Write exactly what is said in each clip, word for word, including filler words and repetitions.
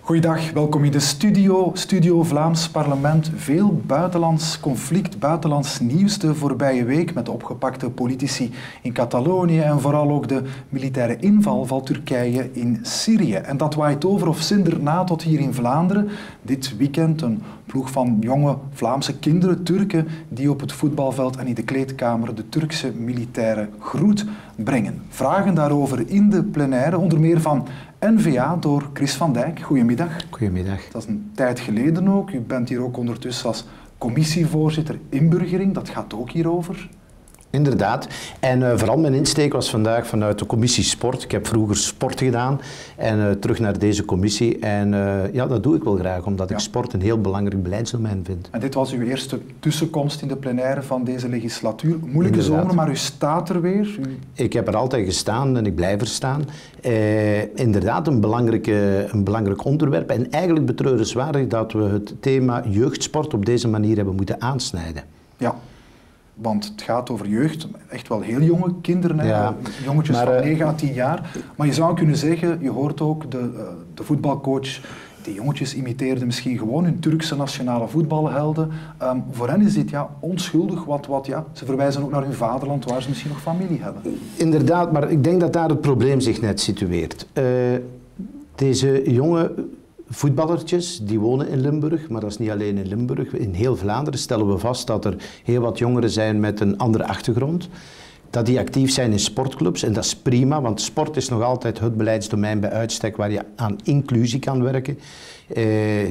Goeiedag, welkom in de studio, Studio Vlaams Parlement. Veel buitenlands conflict, buitenlands nieuws de voorbije week met de opgepakte politici in Catalonië en vooral ook de militaire inval van Turkije in Syrië. En dat waait over of zinder na tot hier in Vlaanderen. Dit weekend een ploeg van jonge Vlaamse kinderen, Turken, die op het voetbalveld en in de kleedkamer de Turkse militaire groet brengen. Vragen daarover in de plenaire, onder meer van N V A door Chris van Dijk. Goedemiddag. Goedemiddag. Dat is een tijd geleden ook. U bent hier ook ondertussen als commissievoorzitter inburgering. Dat gaat ook hierover. Inderdaad. En uh, vooral mijn insteek was vandaag vanuit de commissie sport. Ik heb vroeger sport gedaan en uh, terug naar deze commissie. En uh, ja, dat doe ik wel graag, omdat ja. ik sport een heel belangrijk beleidsdomein vind. En dit was uw eerste tussenkomst in de plenaire van deze legislatuur. Moeilijke Inderdaad. zomer, maar u staat er weer. U... Ik heb er altijd gestaan en ik blijf er staan. Uh, inderdaad, een, belangrijke, een belangrijk onderwerp. En eigenlijk betreurenswaardig dat we het thema jeugdsport op deze manier hebben moeten aansnijden. Ja. Want het gaat over jeugd, echt wel heel jonge kinderen, hè? Ja, jongetjes maar, van negen à tien jaar. Maar je zou kunnen zeggen, je hoort ook de, uh, de voetbalcoach, die jongetjes imiteerden misschien gewoon hun Turkse nationale voetbalhelden. Um, voor hen is dit ja, onschuldig, wat, wat, ja, ze verwijzen ook naar hun vaderland waar ze misschien nog familie hebben. Inderdaad, maar ik denk dat daar het probleem zich net situeert. Uh, deze jonge voetballertjes, die wonen in Limburg, maar dat is niet alleen in Limburg. In heel Vlaanderen stellen we vast dat er heel wat jongeren zijn met een andere achtergrond. Dat die actief zijn in sportclubs en dat is prima, want sport is nog altijd het beleidsdomein bij uitstek waar je aan inclusie kan werken. Uh,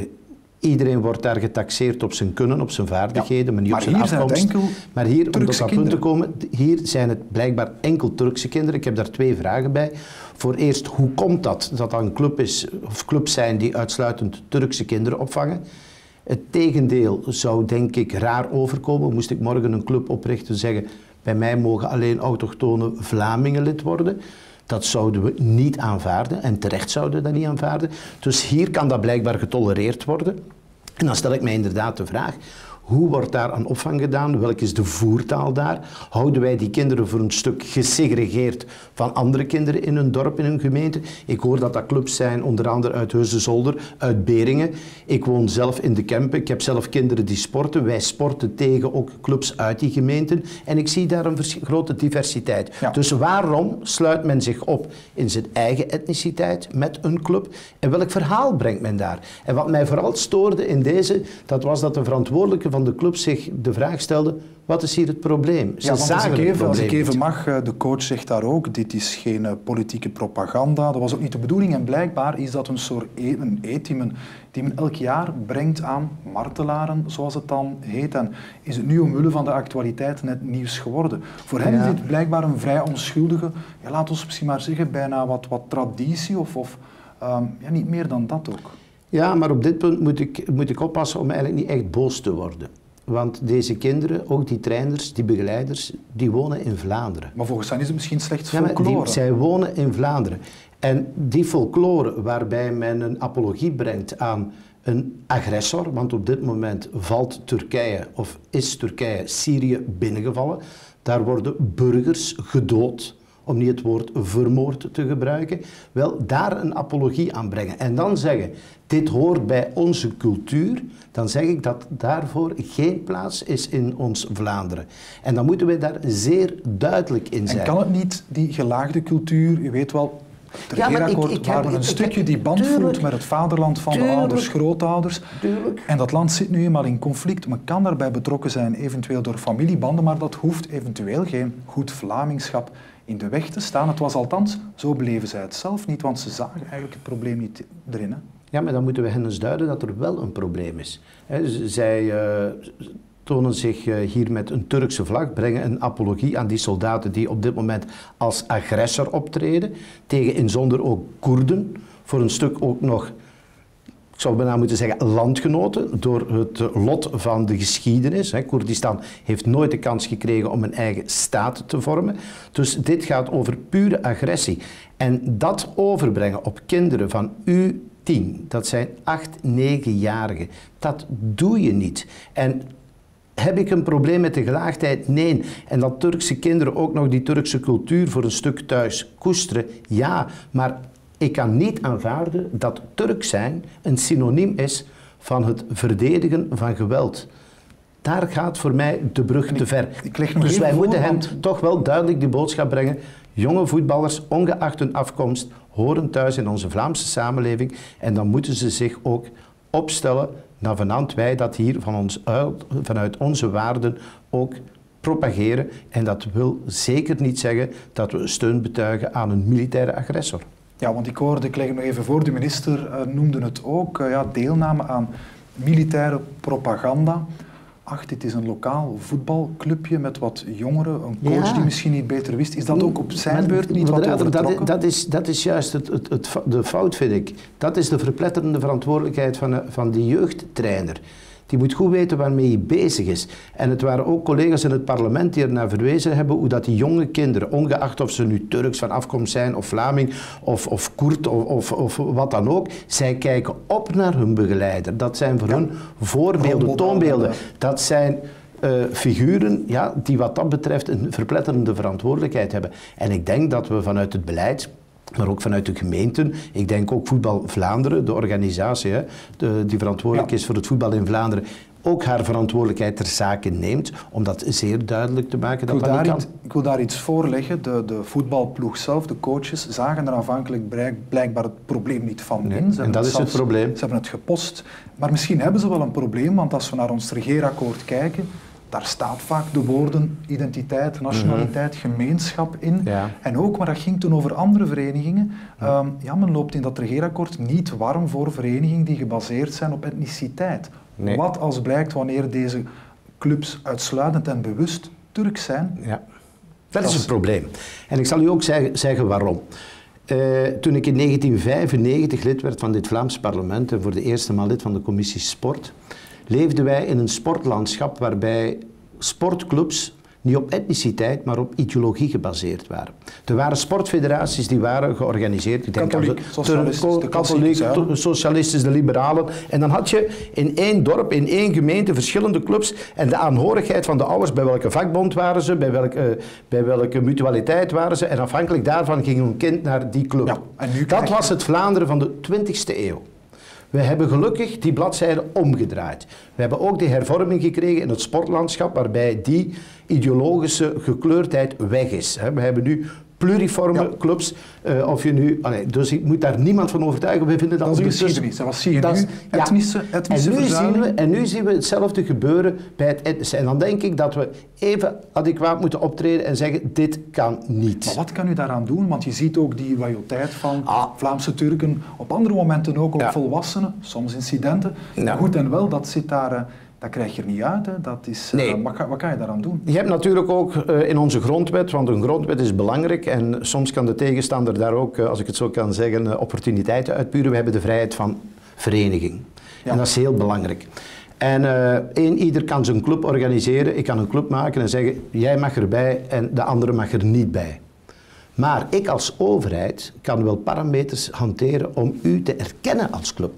Iedereen wordt daar getaxeerd op zijn kunnen, op zijn vaardigheden, ja, maar niet maar op zijn afkomst. Enkel maar hier, om tot dat punt te kinderen. komen, hier zijn het blijkbaar enkel Turkse kinderen. Ik heb daar twee vragen bij. Voor eerst, hoe komt dat dat dat een club is, of clubs zijn die uitsluitend Turkse kinderen opvangen? Het tegendeel zou denk ik raar overkomen. Moest ik morgen een club oprichten en zeggen, bij mij mogen alleen autochtone Vlamingen lid worden. Dat zouden we niet aanvaarden en terecht zouden we dat niet aanvaarden. Dus hier kan dat blijkbaar getolereerd worden. En dan stel ik mij inderdaad de vraag, hoe wordt daar aan opvang gedaan? Welke is de voertaal daar? Houden wij die kinderen voor een stuk gesegregeerd van andere kinderen in hun dorp, in hun gemeente? Ik hoor dat dat clubs zijn, onder andere uit Heusden-Zolder, uit Beringen. Ik woon zelf in de Kempen. Ik heb zelf kinderen die sporten. Wij sporten tegen ook clubs uit die gemeenten. En ik zie daar een grote diversiteit. Ja. Dus waarom sluit men zich op in zijn eigen etniciteit met een club? En welk verhaal brengt men daar? En wat mij vooral stoorde in deze, dat was dat de verantwoordelijke van de club zich de vraag stelde, wat is hier het probleem? Ze ja, want als ik, even, als ik even niet. mag, de coach zegt daar ook, dit is geen uh, politieke propaganda, dat was ook niet de bedoeling en blijkbaar is dat een soort e een eet die men, die men elk jaar brengt aan martelaren, zoals het dan heet. En is het nu omwille van de actualiteit net nieuws geworden. Voor hen ja. is dit blijkbaar een vrij onschuldige, ja, laat ons misschien maar zeggen, bijna wat, wat traditie of, of um, ja, niet meer dan dat ook. Ja, maar op dit punt moet ik, moet ik oppassen om eigenlijk niet echt boos te worden. Want deze kinderen, ook die trainers, die begeleiders, die wonen in Vlaanderen. Maar volgens hen is het misschien slechts ja, folklore. Die, zij wonen in Vlaanderen. En die folklore waarbij men een apologie brengt aan een agressor, want op dit moment valt Turkije of is Turkije Syrië binnengevallen. Daar worden burgers gedood, om niet het woord vermoord te gebruiken, wel daar een apologie aan brengen. En dan zeggen, dit hoort bij onze cultuur, dan zeg ik dat daarvoor geen plaats is in ons Vlaanderen. En dan moeten we daar zeer duidelijk in zijn. En kan het niet, die gelaagde cultuur, u weet wel, het regeerakkoord ja, waar men een ik, stukje ik, die band tuurlijk, voelt met het vaderland van tuurlijk, de ouders, grootouders. Tuurlijk. En dat land zit nu eenmaal in conflict. Men kan daarbij betrokken zijn, eventueel door familiebanden, maar dat hoeft eventueel geen goed Vlamingschap in de weg te staan. Het was althans, zo beleven zij het zelf niet, want ze zagen eigenlijk het probleem niet erin. Hè? Ja, maar dan moeten we hen eens duiden dat er wel een probleem is. He, zij uh, tonen zich uh, hier met een Turkse vlag, brengen een apologie aan die soldaten die op dit moment als agressor optreden, tegen in zonder ook Koerden, voor een stuk ook nog, ik zou bijna moeten zeggen, landgenoten, door het lot van de geschiedenis. He, Koerdistan heeft nooit de kans gekregen om een eigen staat te vormen. Dus dit gaat over pure agressie. En dat overbrengen op kinderen van U tien, dat zijn acht, negenjarigen, dat doe je niet. En heb ik een probleem met de gelaagdheid? Nee. En dat Turkse kinderen ook nog die Turkse cultuur voor een stuk thuis koesteren? Ja, maar Ik kan niet aanvaarden dat Turk zijn een synoniem is van het verdedigen van geweld. Daar gaat voor mij de brug te ver. Ik leg nog dus wij voor, moeten hen want... toch wel duidelijk die boodschap brengen. Jonge voetballers, ongeacht hun afkomst, horen thuis in onze Vlaamse samenleving. En dan moeten ze zich ook opstellen naar vanant wij dat hier van ons uit, vanuit onze waarden ook propageren. En dat wil zeker niet zeggen dat we steun betuigen aan een militaire agressor. Ja, want ik hoorde, ik leg het nog even voor, de minister uh, noemde het ook, uh, ja, deelname aan militaire propaganda. Ach, dit is een lokaal voetbalclubje met wat jongeren, een coach ja. die misschien niet beter wist. Is dat ook op zijn maar, beurt niet wat overtrokken? Dat, dat, is, dat is juist het, het, het, de fout, vind ik. Dat is de verpletterende verantwoordelijkheid van, van die jeugdtrainer. Die moet goed weten waarmee hij bezig is. En het waren ook collega's in het parlement die ernaar verwezen hebben hoe dat die jonge kinderen, ongeacht of ze nu Turks van afkomst zijn of Vlaming of, of Koerd of, of, of wat dan ook, zij kijken op naar hun begeleider. Dat zijn voor ja. hun voorbeelden, toonbeelden. Dat zijn uh, figuren ja, die wat dat betreft een verpletterende verantwoordelijkheid hebben. En ik denk dat we vanuit het beleid, maar ook vanuit de gemeenten. Ik denk ook Voetbal Vlaanderen, de organisatie hè, de, die verantwoordelijk ja. is voor het voetbal in Vlaanderen, ook haar verantwoordelijkheid ter zake neemt, om dat zeer duidelijk te maken. Dat dat niet kan. Iets, ik wil daar iets voorleggen. De, de voetbalploeg zelf, de coaches, zagen er aanvankelijk blijkbaar het probleem niet van nee, in. Ze en dat het is zelfs, het probleem. Ze hebben het gepost. Maar misschien hebben ze wel een probleem, want als we naar ons regeerakkoord kijken, daar staat vaak de woorden identiteit, nationaliteit, mm-hmm. gemeenschap in. Ja. En ook, maar dat ging toen over andere verenigingen. Ja. Um, ja, men loopt in dat regeerakkoord niet warm voor verenigingen die gebaseerd zijn op etniciteit. Nee. Wat als blijkt wanneer deze clubs uitsluitend en bewust Turks zijn? Ja. Dat, dat is het probleem. En ik zal u ook zeggen, zeggen waarom. Uh, toen ik in negentien vijfennegentig lid werd van dit Vlaams parlement en voor de eerste maal lid van de commissie Sport, leefden wij in een sportlandschap waarbij sportclubs niet op etniciteit, maar op ideologie gebaseerd waren. Er waren sportfederaties die waren georganiseerd. Ik denk katholiek, socialistisch, de katholiek, de socialistisch, de liberalen. En dan had je in één dorp, in één gemeente, verschillende clubs. En de aanhorigheid van de ouders, bij welke vakbond waren ze, bij welke, uh, bij welke mutualiteit waren ze. En afhankelijk daarvan ging hun kind naar die club. Ja, en nu Dat was het Vlaanderen van de twintigste eeuw. We hebben gelukkig die bladzijde omgedraaid. We hebben ook die hervorming gekregen in het sportlandschap, waarbij die ideologische gekleurdheid weg is. We hebben nu pluriforme ja. clubs. Uh, of je nu, allee, dus ik moet daar niemand van overtuigen. We vinden dat, dat is een geschiedenis. Wat zie je nu? Etnische, etnische en nu zien we, En nu zien we hetzelfde gebeuren bij het etnische. En dan denk ik dat we even adequaat moeten optreden en zeggen, dit kan niet. Maar wat kan u daaraan doen? Want je ziet ook die loyaliteit van ah. Vlaamse Turken, op andere momenten ook, ook ja. volwassenen, soms incidenten. Ja. Goed en wel, dat zit daar... Uh, Dat krijg je er niet uit. Hè. Dat is, nee. uh, wat, wat kan je daaraan doen? Je hebt natuurlijk ook uh, in onze grondwet, want een grondwet is belangrijk en soms kan de tegenstander daar ook, uh, als ik het zo kan zeggen, uh, opportuniteiten uitpuren. We hebben de vrijheid van vereniging. Ja. En dat is heel belangrijk. En uh, een ieder kan zijn club organiseren. Ik kan een club maken en zeggen, jij mag erbij en de andere mag er niet bij. Maar ik als overheid kan wel parameters hanteren om u te erkennen als club.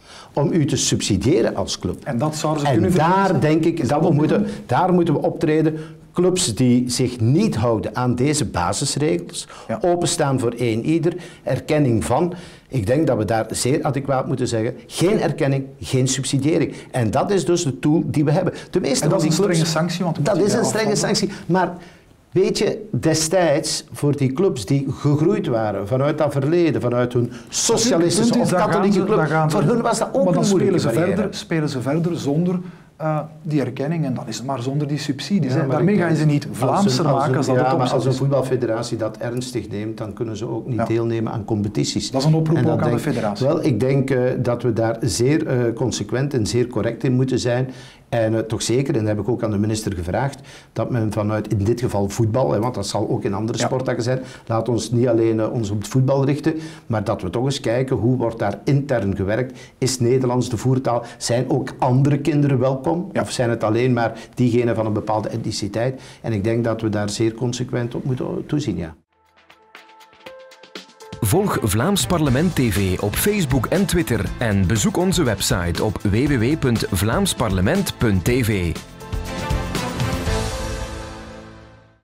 Om u te subsidiëren als club. En dat zouden ze en kunnen daar denk ik, dat we moeten, daar moeten we optreden. Clubs die zich niet houden aan deze basisregels, ja. openstaan voor één ieder, erkenning van. Ik denk dat we daar zeer adequaat moeten zeggen, geen erkenning, geen subsidiëring. En dat is dus de tool die we hebben. De meeste en dat is een strenge sanctie? Want dat is een strenge sanctie, maar... Weet je, destijds voor die clubs die gegroeid waren vanuit dat verleden, vanuit hun socialistische of katholieke club, voor hun was dat ook maar dan een moeilijke spelen ze, verder, spelen ze verder zonder uh, die erkenning en dan is het maar zonder die subsidies. Ja, Daarmee gaan ze niet Vlaamser maken als dat ja, het maar als een voetbalfederatie dat ernstig neemt, dan kunnen ze ook niet ja. deelnemen aan competities. Dat is een oproep ook denk, aan de federatie. Wel, ik denk uh, dat we daar zeer uh, consequent en zeer correct in moeten zijn. En uh, toch zeker, en dat heb ik ook aan de minister gevraagd, dat men vanuit in dit geval voetbal, hè, want dat zal ook in andere ja. sporttakken zijn, laat ons niet alleen uh, ons op het voetbal richten, maar dat we toch eens kijken hoe wordt daar intern gewerkt. Is Nederlands de voertaal? Zijn ook andere kinderen welkom? Ja. Of zijn het alleen maar diegenen van een bepaalde etniciteit? En ik denk dat we daar zeer consequent op moeten toezien, ja. Volg Vlaams Parlement T V op Facebook en Twitter en bezoek onze website op w w w punt vlaams parlement punt t v.